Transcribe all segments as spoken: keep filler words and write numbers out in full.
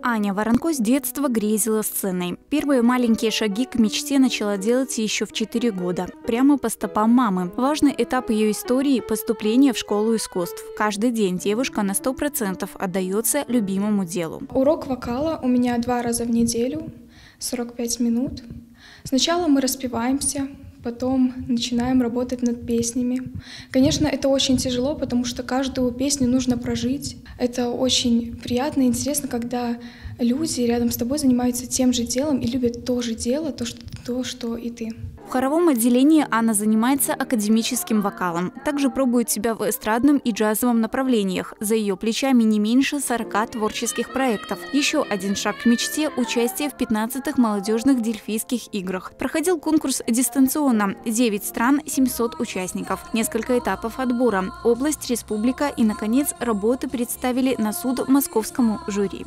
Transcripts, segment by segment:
Аня Воронко с детства грезила сценой. Первые маленькие шаги к мечте начала делать еще в четыре года, прямо по стопам мамы. Важный этап ее истории – поступление в школу искусств. Каждый день девушка на сто процентов отдается любимому делу. Урок вокала у меня два раза в неделю, сорок пять минут. Сначала мы распеваемся, потом начинаем работать над песнями. Конечно, это очень тяжело, потому что каждую песню нужно прожить. Это очень приятно и интересно, когда люди рядом с тобой занимаются тем же делом и любят то же дело, то, что, то, что и ты. В хоровом отделении Анна занимается академическим вокалом. Также пробует себя в эстрадном и джазовом направлениях. За ее плечами не меньше сорока творческих проектов. Еще один шаг к мечте – участие в пятнадцатых молодежных дельфийских играх. Проходил конкурс дистанционно. девять стран, семьсот участников. Несколько этапов отбора. Область, республика и, наконец, работы представили на суд московскому жюри.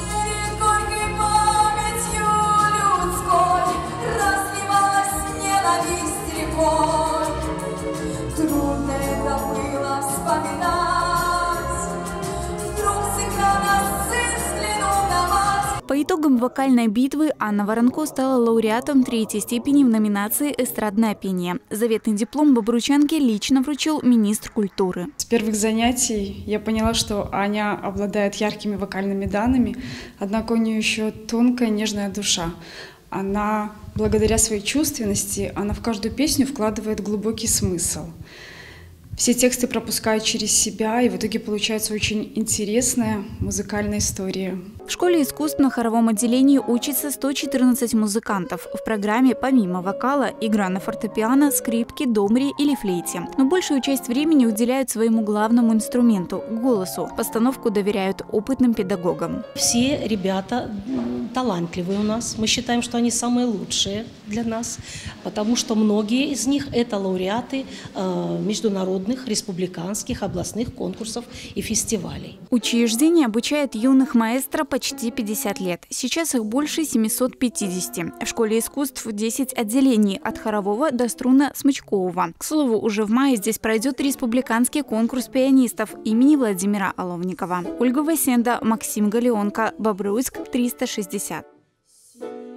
По итогам вокальной битвы Анна Воронко стала лауреатом третьей степени в номинации «Эстрадное пение». Заветный диплом бобручанке лично вручил министр культуры. С первых занятий я поняла, что Аня обладает яркими вокальными данными, однако у нее еще тонкая, нежная душа. Она, благодаря своей чувственности, она в каждую песню вкладывает глубокий смысл. Все тексты пропускают через себя, и в итоге получается очень интересная музыкальная история. В школе искусств на хоровом отделении учится сто четырнадцать музыкантов. В программе помимо вокала игра на фортепиано, скрипке, домре или флейте. Но большую часть времени уделяют своему главному инструменту – голосу. Постановку доверяют опытным педагогам. Все ребята талантливые у нас. Мы считаем, что они самые лучшие для нас, потому что многие из них – это лауреаты э, международных, республиканских, областных конкурсов и фестивалей. Учреждение обучает юных маэстро почти пятьдесят лет. Сейчас их больше семисот пятидесяти. В школе искусств десять отделений от хорового до струнно-смычкового. К слову, уже в мае здесь пройдет республиканский конкурс пианистов имени Владимира Оловникова. Ольга Васенда, Максим Галеонко, Бобруйск, триста шестьдесят.